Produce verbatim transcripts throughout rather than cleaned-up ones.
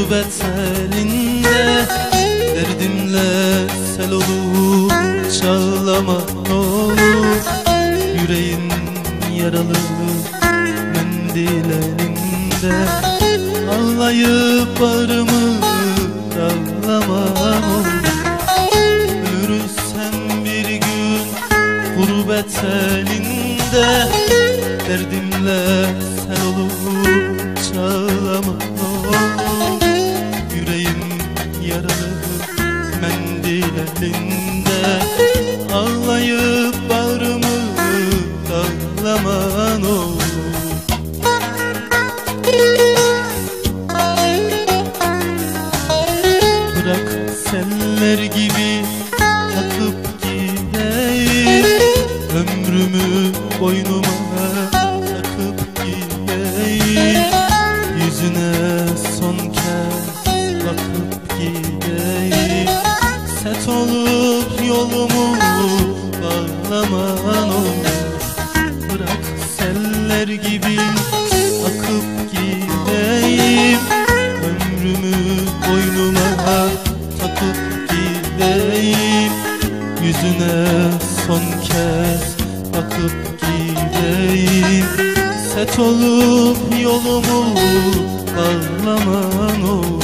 gurbet elinde, derdimle sel olup çağlama ne olur. Yüreğin yaralı, mendil elinde, ağlayıp bağrımı dağlamam olur. Ölürsem bir gün gurbet elinde, derdimle sen olup çağlama ne olur. Yüreğim yaralı, mendil elinde, ağlayıp bağrımı dağlama ne olur. Bırak seller gibi takıp gideyim, ömrümü boynuma takıp gideyim. Yüzüne son kez bakıp gideyim. Set olup yolumu bağlaman olur. Bırak seller gibi akıp gideyim, ömrümü boynuma takıp gideyim. Yüzüne son kez bakıp gideyim. Set olup yolumu bağlaman olur.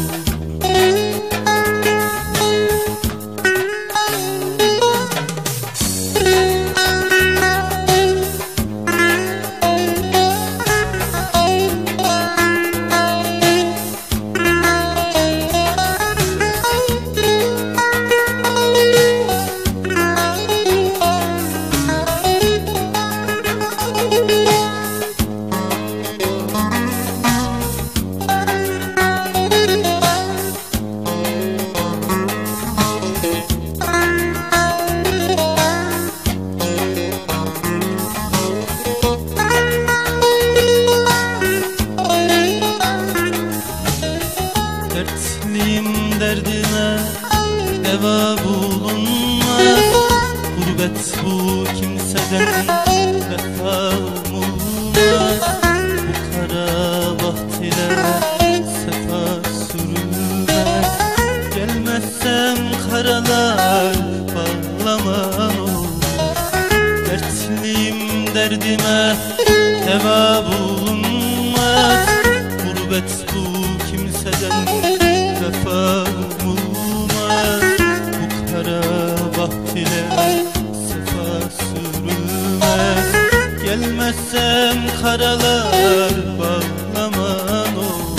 Dertliyim derdime deva bulunmaz. Gurbet bu kimseden vefa umulmaz. Bu kara baht ile sefa sürülmez. Gelmezsem karalar bağlaman olur. Dertliyim derdime deva bulunmaz. Gurbet bu kimseden vefa umulmaz. Bu kara baht ile sefa sürülmez. Gelmezsem karalar bağlaman olur.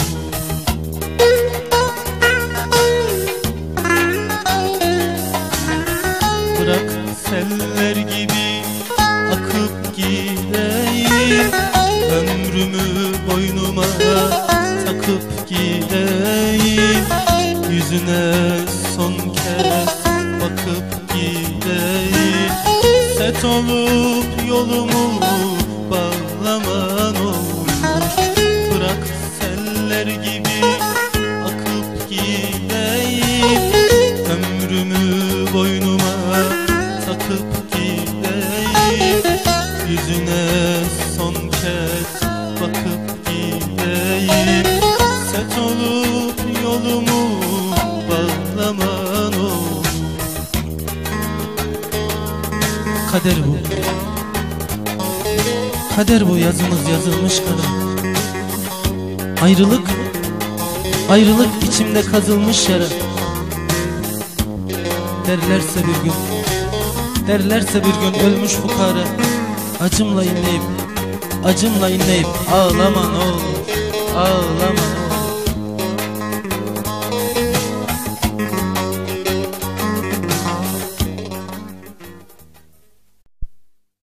Bırak seller gibi akıp gideyim, ömrümü boynuma takıp gideyim. Yüzüne son kez bakıp gideyim. Set olup yolumu bağlaman olur. Bırak seller gibi akıp gideyim, ömrümü boynuma takıp gideyim. Yüzüne son kez bakıp gideyim. Set olup yolumu bağlaman olur. Kader bu, kader bu, yazımız yazılmış kara. Ayrılık, ayrılık içimde kazılmış yara. Derlerse bir gün, derlerse bir gün ölmüş fukara. Acımla inleyip, acımla inleyip ağlama ne olur, ağlama.